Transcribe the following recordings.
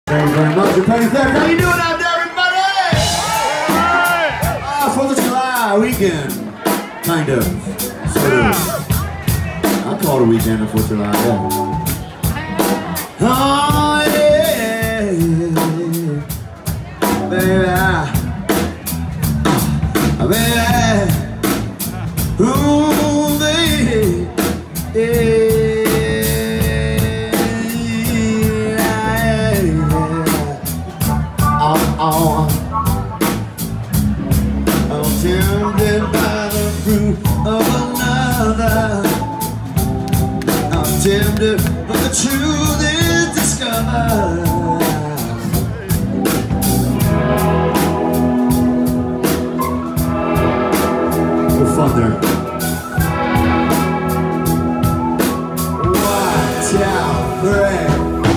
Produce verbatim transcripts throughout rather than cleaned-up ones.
Thank you very much. You're Penny Theft. How you doing out there, everybody? Ah, fourth of July weekend. Kind of. Sort of. I call it a weekend of fourth of July, yeah. Oh, yeah. Baby. Baby. Ooh, baby. Yeah. Oh, I'm tempted by the fruit of another. I'm tempted, but the truth is discovered. We're fun there. Watch out, Greg.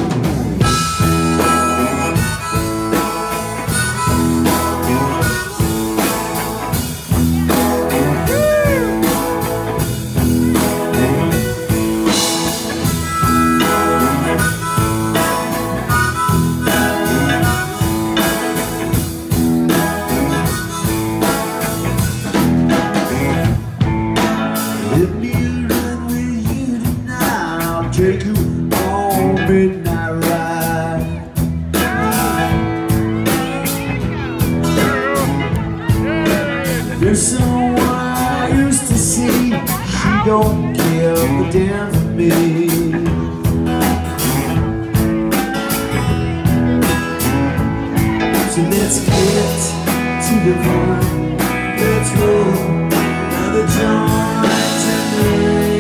Take you on midnight ride. There's someone I used to see. She don't give a damn for me. So let's get to the point. Let's roll another joint tonight.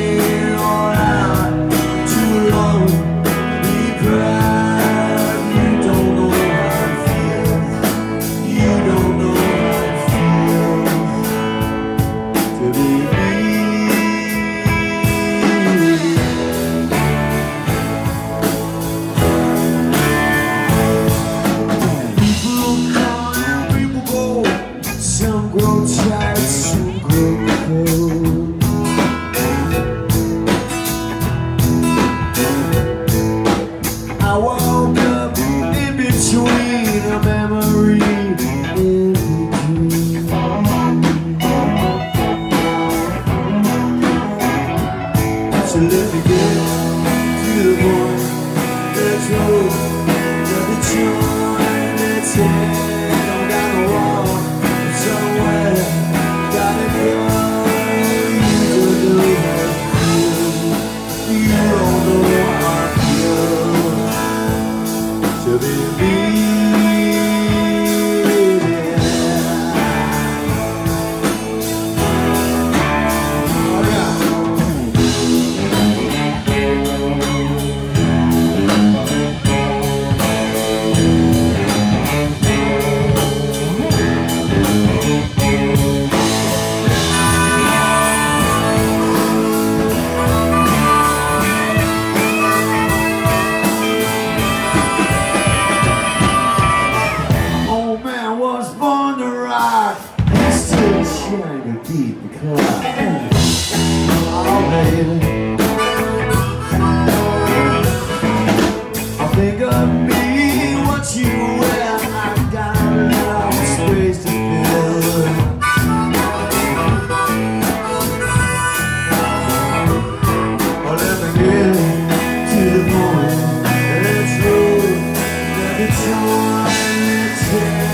I woke up in between a memory and a dream. So let me get to the point. Let's roll, let the joint, let's head down the wall somewhere. Gotta go. You don't know how I feel. You don't know how I feel. To be me. Trying to keep the clock. Oh, baby, I think of me, what you wear. I got a lot of space to fill. Oh, let me get to the point. Let's roll, let it join, let's